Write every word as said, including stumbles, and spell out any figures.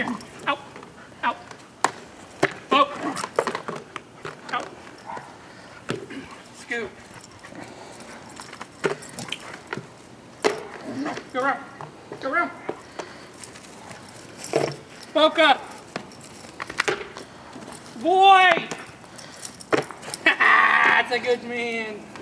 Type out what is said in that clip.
Here. Out. Out. Poke. Out. Scoop. Go around. Go around. Bokeh. Boy! That's a good man.